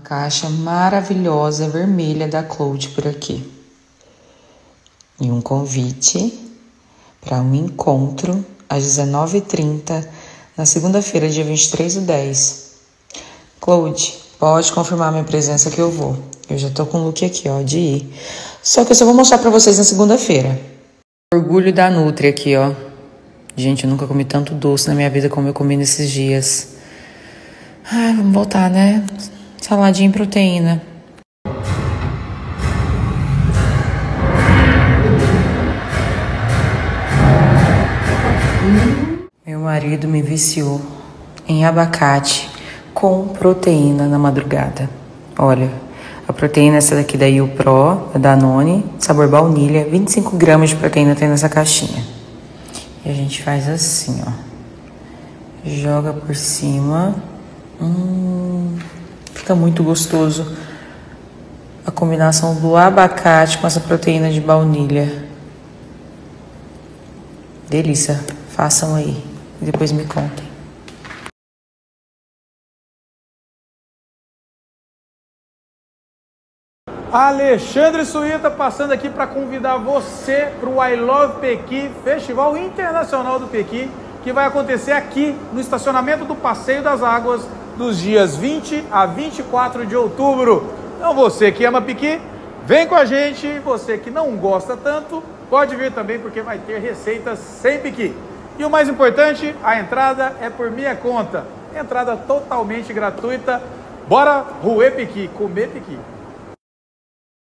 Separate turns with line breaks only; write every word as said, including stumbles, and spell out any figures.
Caixa maravilhosa vermelha da Cloud por aqui. E um convite para um encontro às dezenove e trinta na segunda-feira, dia vinte e três do dez. Cloud, pode confirmar minha presença que eu vou. Eu já tô com o look aqui, ó, de ir. Só que eu só vou mostrar pra vocês na segunda-feira. Orgulho da Nutri aqui, ó. Gente, eu nunca comi tanto doce na minha vida como eu comi nesses dias. Ai, vamos voltar, né? Saladinha e proteína. Meu marido me viciou em abacate com proteína na madrugada. Olha, a proteína é essa daqui da YoPro, da Danone, sabor baunilha, vinte e cinco gramas de proteína tem nessa caixinha. E a gente faz assim, ó. Joga por cima. Hum, fica muito gostoso a combinação do abacate com essa proteína de baunilha. Delícia. Façam aí e depois me contem.
Alexandre Suíta passando aqui para convidar você para o I Love Pequi, Festival Internacional do Pequi, que vai acontecer aqui no estacionamento do Passeio das Águas dos dias vinte a vinte e quatro de outubro. Então você que ama Pequi, vem com a gente. Você que não gosta tanto, pode vir também porque vai ter receitas sem Pequi. E o mais importante, a entrada é por minha conta. Entrada totalmente gratuita. Bora roer Pequi, comer Pequi.